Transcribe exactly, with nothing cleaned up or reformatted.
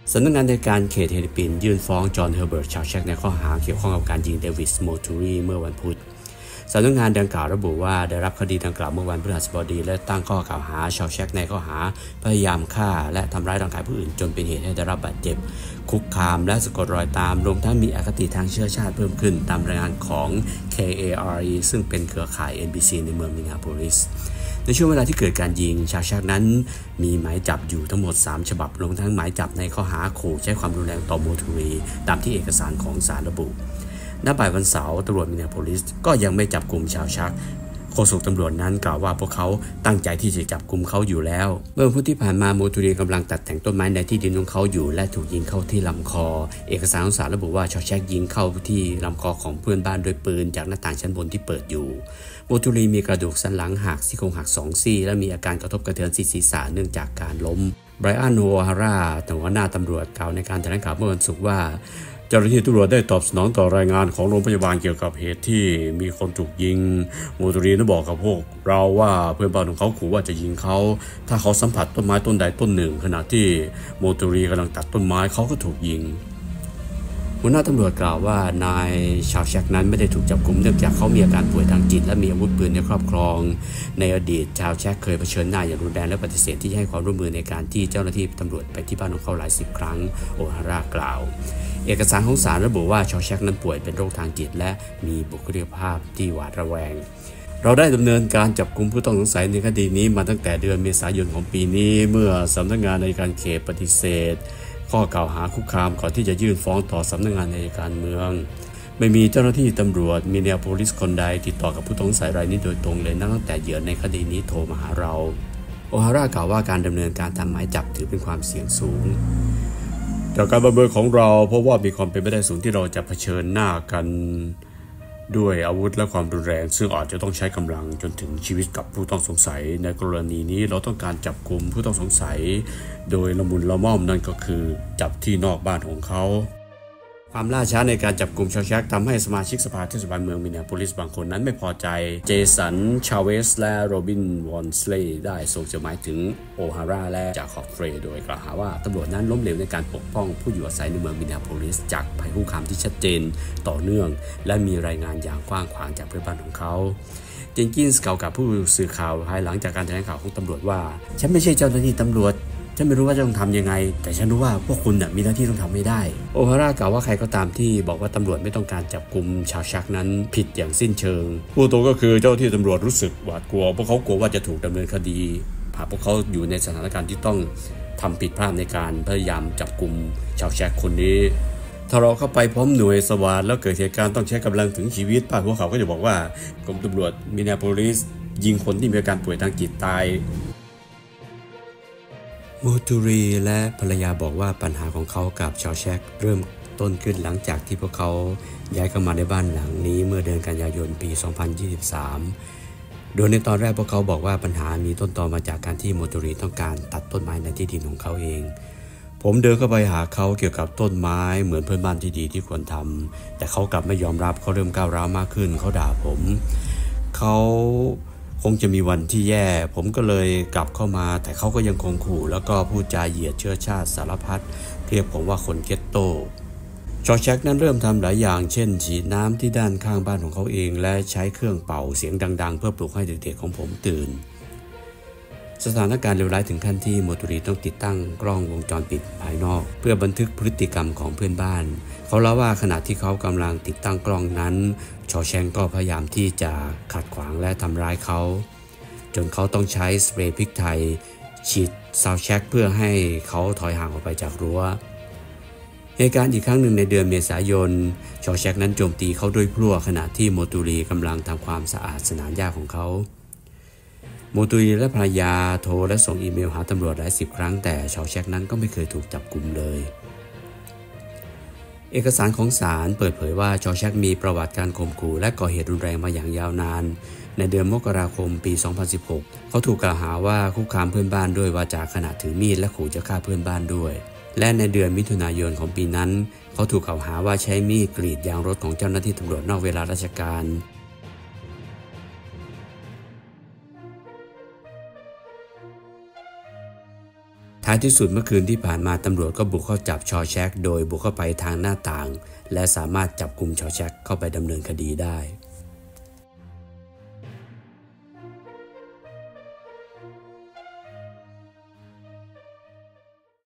สำนักงานในการเขตเฮลิปินยื่นฟ้องจอห์นเฮอร์เบิร์ตชาวเช็กในข้อหาเกี่ยวข้องกับการยิงเดวิดโมทูรีเมื่อวันพุธสำนักงานดังกล่าวระบุว่าได้รับคดีดังกล่าวเมื่อวันพฤหัสบดีและตั้งข้อกล่าวหาชาวเช็กในข้อหาพยายามฆ่าและทำร้ายร่างกายผู้อื่นจนเป็นเหตุให้ได้รับบาดเจ็บคุกคามและสะกดรอยตามรวมทั้งมีอคติทางเชื้อชาติเพิ่มขึ้นตามรายงานของ เค เอ อาร์ อี ซึ่งเป็นเครือข่าย เอ็น บี ซี ในเมืองมินนีอาโพลิสในช่วงเวลาที่เกิดการยิงชาวเช็กนั้นมีหมายจับอยู่ทั้งหมดสามฉบับรวมทั้งหมายจับในข้อหาขู่ใช้ความรุนแรงต่อโมทูรีตามที่เอกสารของศาลระบุณบ่ายวันเสาร์ตำรวจมินนีอาโพลิสก็ยังไม่จับกลุ่มชาวเช็กโฆษกตำรวจนั้นกล่าวว่าพวกเขาตั้งใจที่จะจับกุมเขาอยู่แล้วเมื่อวันพุธที่ผ่านมาโมทูรีกำลังตัดแต่งต้นไม้ในที่ดินของเขาอยู่และถูกยิงเข้าที่ลำคอเอกสารของศาลระบุว่าชาวเช็กยิงเข้าที่ลำคอของเพื่อนบ้านด้วยปืนจากหน้าต่างชั้นบนที่เปิดอยู่โมทูรีมีกระดูกสันหลังหักซี่โครงหักสองซี่และมีอาการกระทบกระเทือนศีรษะเนื่องจากการล้มไบรอัน โอฮาร่าหัวหน้าตำรวจกล่าวในการแถลงข่าวเมื่อวันศุกร์ว่าเจ้าหน้าที่ตำรวจได้ตอบสนองต่อรายงานของโรงพยาบาลเกี่ยวกับเหตุที่มีคนถูกยิงโมทูรีได้บอกกับพวกเราว่าเพื่อนบ้านของเขาขู่ว่าจะยิงเขาถ้าเขาสัมผัสต้นไม้ต้นใดต้นหนึ่งขณะที่โมทูรีกำลังตัดต้นไม้เขาก็ถูกยิงหัวหน้าตำรวจกล่าวว่านายชาวเช็กนั้นไม่ได้ถูกจับกุมเนื่องจากเขามีอาการป่วยทางจิตและมีอาวุธปืนในครอบครองในอดีตชาวเช็กเคยเผชิญหน้าอย่างรุนแรงและปฏิเสธที่ให้ความร่วมมือในการที่เจ้าหน้าที่ตำรวจไปที่บ้านของเขาหลายสิบครั้งโอฮาร่ากล่าวเอกสารของศาลระบุว่าชาวเช็กนั้นป่วยเป็นโรคทางจิตและมีบุคลิกภาพที่หวาดระแวงเราได้ดำเนินการจับกุมผู้ต้องสงสัยในคดีนี้มาตั้งแต่เดือนเมษายนของปีนี้เมื่อสำนักงานอัยการเขตปฏิเสธข้อกล่าวหาคุกคามก่อนที่จะยื่นฟ้องต่อสำนักงานอัยการเมืองไม่มีเจ้าหน้าที่ตำรวจมินนีอาโพลิสคนใดติดต่อกับผู้ต้องสงสัยรายนี้โดยตรงเลยนับตั้งแต่เหยื่อในคดีนี้โทรมาหาเราโอฮาร่ากล่าวว่าการดำเนินการตามหมายจับถือเป็นความเสี่ยงสูงจากการประเมินของเราเพราะว่ามีความเป็นไปได้สูงที่เราจะเผชิญหน้ากันด้วยอาวุธและความรุนแรงซึ่งอาจจะต้องใช้กำลังจนถึงชีวิตกับผู้ต้องสงสัยในกรณีนี้เราต้องการจับกุมผู้ต้องสงสัยโดยละมุนละม่อมนั่นก็คือจับที่นอกบ้านของเขาความล่าช้าในการจับกลุ่มชาวเช็กทำให้สมาชิกสภาเทศบาลเมืองมินนีอาโพลิสบางคนนั้นไม่พอใจเจสันชาเวสและโรบินวอนสเลย์ได้ส่งจดหมายถึงโอฮาร่าและจาคอบเฟรย์โดยกล่าวหาว่าตำรวจนั้นล้มเหลวในการปกป้องผู้อยู่อาศัยในเมืองมินนีอาโพลิสจากภัยคุกคามที่ชัดเจนต่อเนื่องและมีรายงานอย่างกว้างขวางจากเพื่อนบ้านของเขาเจนกินส์กล่าวกับผู้สื่อข่าวภายหลังจากการแถลงข่าวของตำรวจว่าฉันไม่ใช่เจ้าหน้าที่ตำรวจฉันไม่รู้ว่าจะต้องทำยังไงแต่ฉันรู้ว่าพวกคุณน่ะมีหน้าที่ต้องทำไม่ได้โอฮาร่ากล่าวว่าใครก็ตามที่บอกว่าตำรวจไม่ต้องการจับกุมชาวเช็กนั้นผิดอย่างสิ้นเชิงผู้ตัวก็คือเจ้าที่ตำรวจรู้สึกหวาดกลัวเพราะเขากลัวว่าจะถูกดำเนินคดีหากพวกเขาอยู่ในสถานการณ์ที่ต้องทำผิดพลาดในการพยายามจับกุมชาวเช็กคนนี้ถ้าเราเข้าไปพร้อมหน่วยสวาทแล้วเกิดเหตุการณ์ต้องใช้กำลังถึงชีวิตป้าพวกเขาก็จะบอกว่ากรมตำรวจมินนีอาโพลิสยิงคนที่มีอาการป่วยทางจิตตายโมทูรีและภรรยาบอกว่าปัญหาของเขากับชาวเช็กเริ่มต้นขึ้นหลังจากที่พวกเขาย้ายเข้ามาในบ้านหลังนี้เมื่อเดือนกันยายนปีสองพันยี่สิบสามโดยในตอนแรกพวกเขาบอกว่าปัญหามีต้นตอมาจากการที่โมทูรีต้องการตัดต้นไม้ในที่ดินของเขาเองผมเดินเข้าไปหาเขาเกี่ยวกับต้นไม้เหมือนเพื่อนบ้านที่ดีที่ควรทำแต่เขากลับไม่ยอมรับเขาเริ่มก้าวร้าวมากขึ้นเขาด่าผมเขาคงจะมีวันที่แย่ผมก็เลยกลับเข้ามาแต่เขาก็ยังคงขู่แล้วก็พูดจาเหยียดเชื้อชาติสารพัดเรียกผมว่าคนเกตโตชาวเช็กนั้นเริ่มทำหลายอย่างเช่นฉีดน้ำที่ด้านข้างบ้านของเขาเองและใช้เครื่องเป่าเสียงดังๆเพื่อปลุกให้เด็กๆของผมตื่นสถานการณ์เลวร้ายถึงขั้นที่โมทูรีต้องติดตั้งกล้องวงจรปิดภายนอกเพื่อบันทึกพฤติกรรมของเพื่อนบ้านเขาเล่าว่าขณะที่เขากำลังติดตั้งกล้องนั้นชาวเช็กก็พยายามที่จะขัดขวางและทำร้ายเขาจนเขาต้องใช้สเปรย์พริกไทยฉีดชาวเช็กเพื่อให้เขาถอยห่างออกไปจากรั้วเหตุการณ์อีกครั้งหนึ่งในเดือนเมษายนชาวเช็กนั้นโจมตีเขาด้วยพลั่วขณะที่โมทูรีกำลังทำความสะอาดสนามหญ้าของเขาโมทูรีและภรรยาโทรและส่งอีเมลหาตำรวจหลายสิบครั้งแต่ชาวเช็กนั้นก็ไม่เคยถูกจับกุมเลยเอกสารของศาลเปิดเผยว่าชาวเช็กมีประวัติการข่มขู่และก่อเหตุรุนแรงมาอย่างยาวนานในเดือนมกราคมปีสองพันสิบหกเขาถูกกล่าวหาว่าคุกคามเพื่อนบ้านด้วยวาจาขณะถือมีดและขู่จะฆ่าเพื่อนบ้านด้วยและในเดือนมิถุนายนของปีนั้นเขาถูกกล่าวหาว่าใช้มีดกรีดยางรถของเจ้าหน้าที่ตำรวจนอกเวลาราชการทท้ายที่สุดเมื่อคืนที่ผ่านมาตำรวจก็บุกเข้าจับชอแชคโดยบุกเข้าไปทางหน้าต่างและสามารถจับกุมชอแชคเข้าไปดำเนินคดีได้